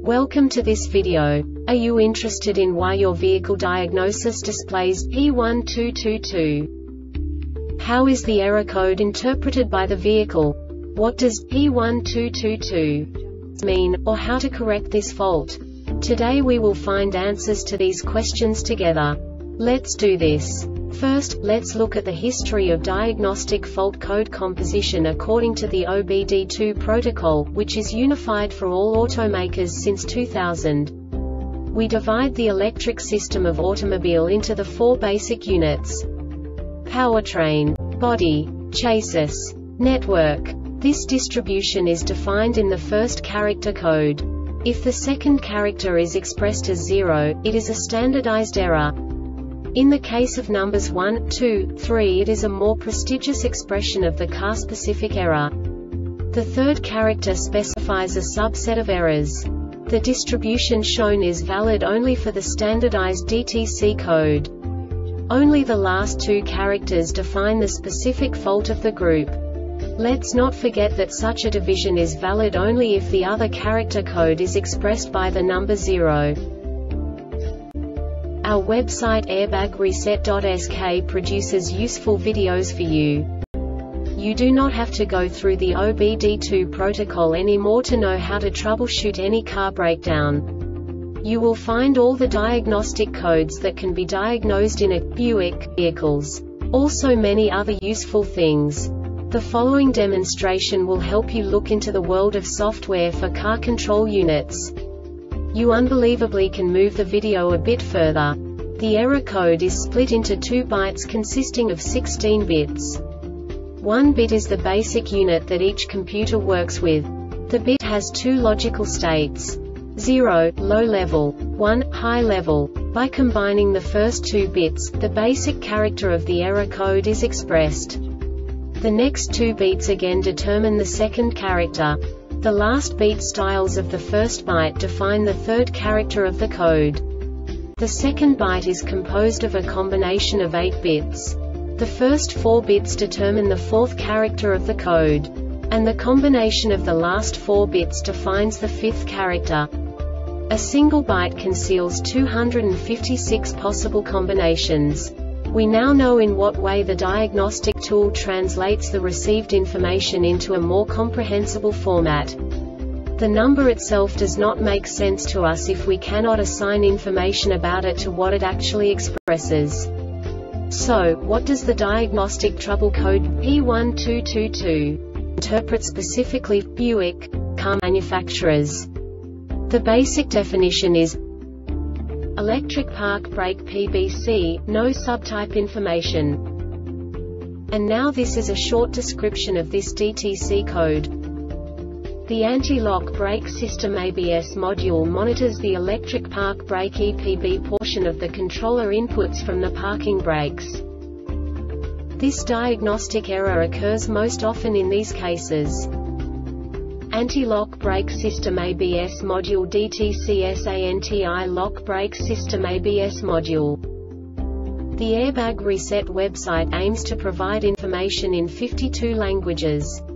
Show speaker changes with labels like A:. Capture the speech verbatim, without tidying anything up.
A: Welcome to this video. Are you interested in why your vehicle diagnosis displays P one two two two? How is the error code interpreted by the vehicle? What does P one two two two mean, or how to correct this fault? Today we will find answers to these questions together. Let's do this. First, let's look at the history of diagnostic fault code composition according to the O B D two protocol, which is unified for all automakers since two thousand. We divide the electric system of automobile into the four basic units: powertrain, body, chassis, network. This distribution is defined in the first character code. If the second character is expressed as zero, it is a standardized error. In the case of numbers one, two, three, it is a more prestigious expression of the car-specific error. The third character specifies a subset of errors. The distribution shown is valid only for the standardized D T C code. Only the last two characters define the specific fault of the group. Let's not forget that such a division is valid only if the other character code is expressed by the number zero. Our website airbag reset dot S K produces useful videos for you. You do not have to go through the O B D two protocol anymore to know how to troubleshoot any car breakdown. You will find all the diagnostic codes that can be diagnosed in a Buick vehicles. Also many other useful things. The following demonstration will help you look into the world of software for car control units. You unbelievably can move the video a bit further. The error code is split into two bytes consisting of sixteen bits. One bit is the basic unit that each computer works with. The bit has two logical states: zero, low level, one, high level. By combining the first two bits, the basic character of the error code is expressed. The next two bits again determine the second character. The last beat styles of the first byte define the third character of the code. The second byte is composed of a combination of eight bits. The first four bits determine the fourth character of the code. And the combination of the last four bits defines the fifth character. A single byte conceals two hundred fifty-six possible combinations. We now know in what way the diagnostic tool translates the received information into a more comprehensible format. The number itself does not make sense to us if we cannot assign information about it to what it actually expresses. So, what does the diagnostic trouble code P one two two two interpret specifically for Buick car manufacturers? The basic definition is electric park brake P B C, no subtype information. And now this is a short description of this D T C code. The anti-lock brake system A B S module monitors the electric park brake E P B portion of the controller inputs from the parking brakes. This diagnostic error occurs most often in these cases: anti-lock brake system A B S module D T C S anti-lock brake system A B S module. The Airbag Reset website aims to provide information in fifty-two languages.